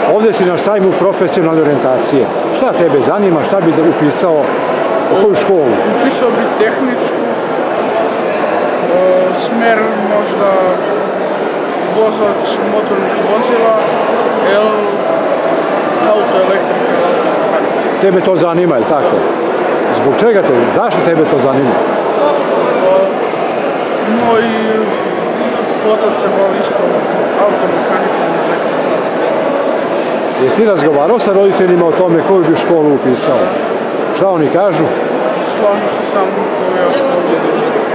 Ovdje si na sajmu profesionalne orijentacije. Šta tebe zanima, šta bi da upisao, u koju školu? Upisao bi tehničku, smer možda vozač motornih vozila, autoelektrika. Tebe to zanima, je li tako? Zbog čega te, zašto tebe to zanima? Moj otac se bavi isto automehanikom i elektrikom. Jesi ti razgovarao sa roditeljima o tome koju bi školu upisao? Šta oni kažu? Slažu se sa mnom koju ja školu izvedim.